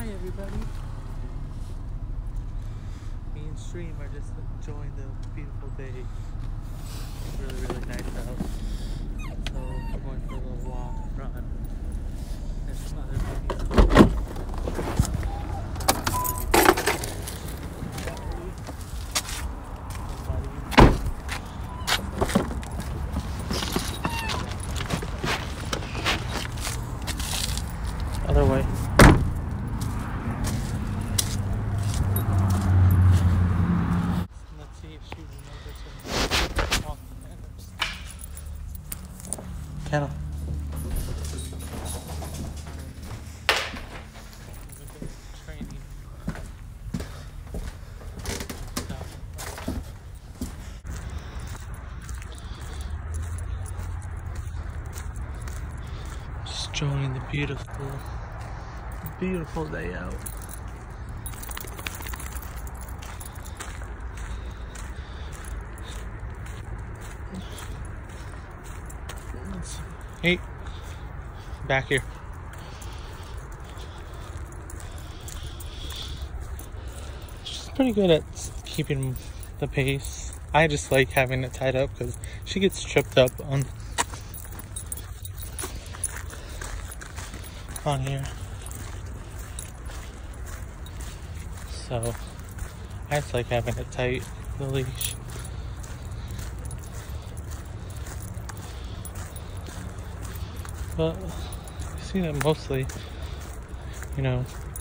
Hi everybody. Me and Stream are just enjoying the beautiful day. It's really nice out. So we're going for a little walk, run. There's some other puppies. Other way. Let's see if she remembers some walking manners. Kennel. Training. Just enjoying the beautiful day out. Hey, back here. She's pretty good at keeping the pace. I just like having it tied up because she gets tripped up on here. So I just like having it tight, the leash. But I see that mostly,